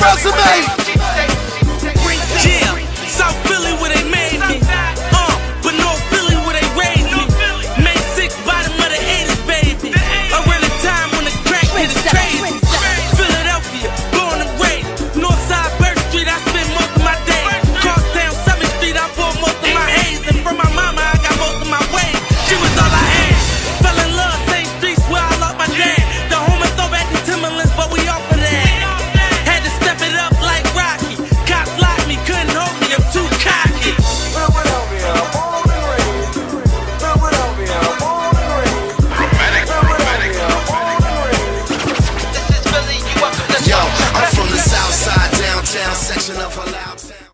resume. Yeah, South Philly where they made me. But North Philly where they raised me. Main 6, bottom of the 80s, baby. Around the time when the crack hit is crazy. Philadelphia, born and raised. Northside, Bird Street, I spent most of my days. Crosstown, 7th Street, I bought most of my haze. And from my mama, I got most of my ways. She was all I had. Fell in love, same streets where I lost my dad. The home and throwback to Timberlands, but we off of that. Had to step it up like Rocky. Cops locked me, couldn't hold me, I'm too cocky. Yo, I'm from the south side, downtown section of